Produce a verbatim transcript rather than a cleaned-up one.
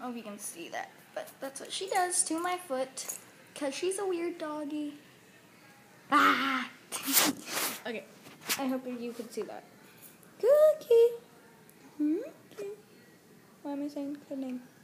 know if you can see that, but that's what she does to my foot, because she's a weird doggy. Ah! Okay, I hope you can see that. Cookie! Hmm? Why am I saying her name?